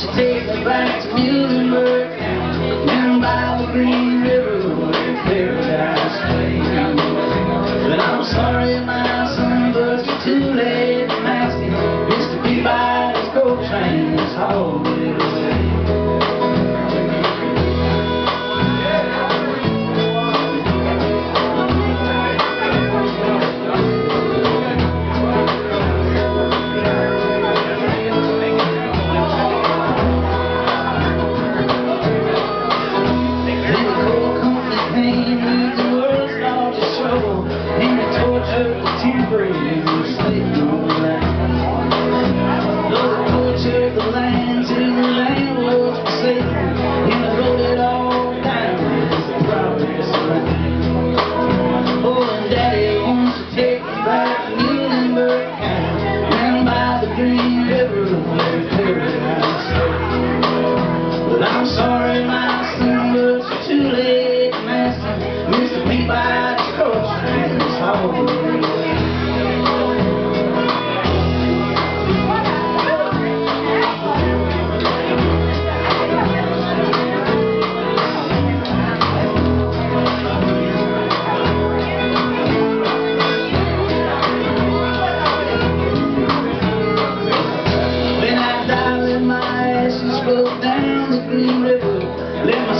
you take me back to Muhlenberg, down by the Green River where paradise lay. But I'm sorry, my son, but you're too late to ask me. Mr. Peabody's coal train is hauled away. I'm sorry, my son, but you're too late, master. Mr. Peabody's coal train is hauled away. When I die, let my ashes float down the Green River. Let my